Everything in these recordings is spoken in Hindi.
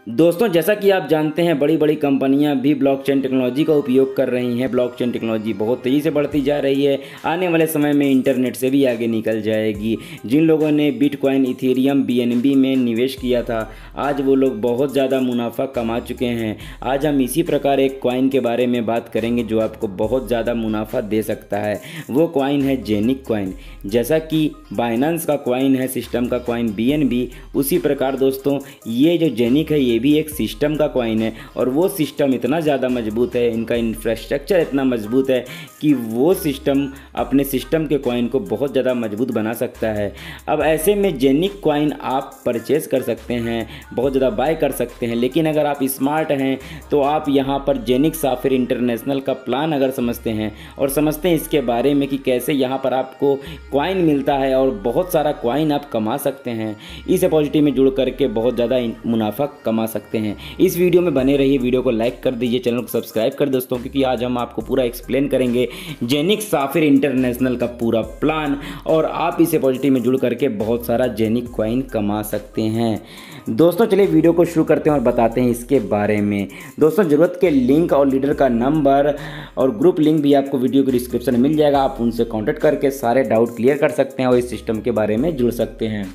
दोस्तों, जैसा कि आप जानते हैं बड़ी बड़ी कंपनियां भी ब्लॉकचेन टेक्नोलॉजी का उपयोग कर रही हैं। ब्लॉकचेन टेक्नोलॉजी बहुत तेज़ी से बढ़ती जा रही है। आने वाले समय में इंटरनेट से भी आगे निकल जाएगी। जिन लोगों ने बिटकॉइन, इथेरियम, बीएनबी में निवेश किया था, आज वो लोग बहुत ज़्यादा मुनाफा कमा चुके हैं। आज हम इसी प्रकार एक कॉइन के बारे में बात करेंगे जो आपको बहुत ज़्यादा मुनाफा दे सकता है। वो कॉइन है जेनिक कॉइन। जैसा कि बाइनेंस का कॉइन है, सिस्टम का कॉइन बीएनबी, उसी प्रकार दोस्तों ये जो जेनिक है ये भी एक सिस्टम का कॉइन है। और वो सिस्टम इतना ज़्यादा मजबूत है, इनका इंफ्रास्ट्रक्चर इतना मजबूत है कि वो सिस्टम अपने सिस्टम के कॉइन को बहुत ज़्यादा मजबूत बना सकता है। अब ऐसे में जेनिक कॉइन आप परचेज़ कर सकते हैं, बहुत ज़्यादा बाय कर सकते हैं। लेकिन अगर आप स्मार्ट हैं तो आप यहाँ पर जेनिक साफिर इंटरनेशनल का प्लान अगर समझते हैं और समझते हैं इसके बारे में कि कैसे यहाँ पर आपको कॉइन मिलता है और बहुत सारा कॉइन आप कमा सकते हैं, इस अपॉर्चुनिटी में जुड़ करके बहुत ज़्यादा मुनाफा कमा सकते हैं। इस वीडियो में बने रहिए, वीडियो को लाइक कर दीजिए, चैनल को सब्सक्राइब कर दोस्तों, क्योंकि आज हम आपको पूरा एक्सप्लेन करेंगे जेनिक साफिर इंटरनेशनल का पूरा प्लान और आप इस अपॉर्चुनिटी में जुड़ करके बहुत सारा जेनिक कॉइन कमा सकते हैं। दोस्तों चलिए वीडियो को शुरू करते हैं और बताते हैं इसके बारे में। दोस्तों ज़रूरत के लिंक और लीडर का नंबर और ग्रुप लिंक भी आपको वीडियो के डिस्क्रिप्शन में मिल जाएगा। आप उनसे कांटेक्ट करके सारे डाउट क्लियर कर सकते हैं और इस सिस्टम के बारे में जुड़ सकते हैं।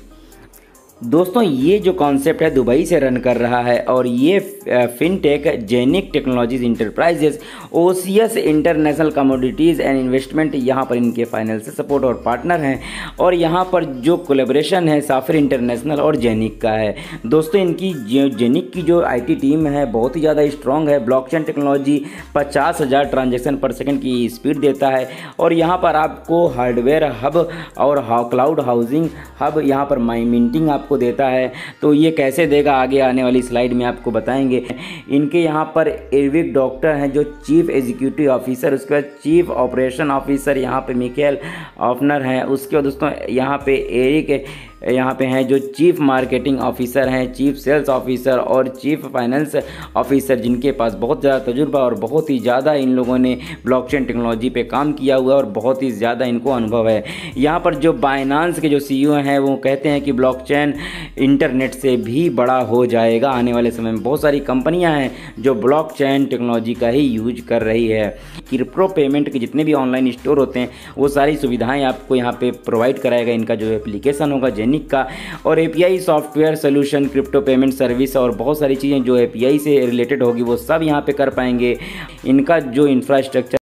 दोस्तों ये जो कॉन्सेप्ट है दुबई से रन कर रहा है और ये फिनटेक जेनिक टेक्नोलॉजीज इंटरप्राइजेज ओसियस इंटरनेशनल कमोडिटीज़ एंड इन्वेस्टमेंट यहाँ पर इनके फाइनेंशियल सपोर्ट और पार्टनर हैं। और यहाँ पर जो कोलैबोरेशन है साफिर इंटरनेशनल और जेनिक का है। दोस्तों इनकी जेनिक की जो IT टीम है बहुत ही ज़्यादा स्ट्रॉन्ग है। Blockchain technology 50,000 transaction per second की स्पीड देता है और यहाँ पर आपको हार्डवेयर हब और क्लाउड हाउसिंग हब यहाँ पर मिंटिंग आपको देता है। तो ये कैसे देगा आगे आने वाली स्लाइड में आपको बताएंगे। इनके यहाँ पर एरिक डॉक्टर हैं जो चीफ एग्जीक्यूटिव ऑफिसर, उसके बाद चीफ ऑपरेशन ऑफिसर यहाँ पे मिकेल ऑफनर हैं। उसके बाद दोस्तों यहाँ पे एरिक यहाँ पे हैं जो चीफ मार्केटिंग ऑफिसर हैं, चीफ सेल्स ऑफिसर और चीफ फाइनेंस ऑफिसर, जिनके पास बहुत ज़्यादा तजुर्बा और बहुत ही ज़्यादा इन लोगों ने ब्लॉकचेन टेक्नोलॉजी पे काम किया हुआ है और बहुत ही ज़्यादा इनको अनुभव है। यहाँ पर जो बाइनेंस के जो CEO हैं वो कहते हैं कि ब्लॉकचेन इंटरनेट से भी बड़ा हो जाएगा आने वाले समय में। बहुत सारी कंपनियाँ हैं जो ब्लॉकचेन टेक्नोलॉजी का ही यूज कर रही है। क्रिप्टो पेमेंट के जितने भी ऑनलाइन स्टोर होते हैं वो सारी सुविधाएँ आपको यहाँ पर प्रोवाइड कराएगा इनका जो एप्लीकेशन होगा का। और API software solution, crypto payment service और बहुत सारी चीज़ें जो API से रिलेटेड होगी वो सब यहाँ पे कर पाएंगे। इनका जो इंफ्रास्ट्रक्चर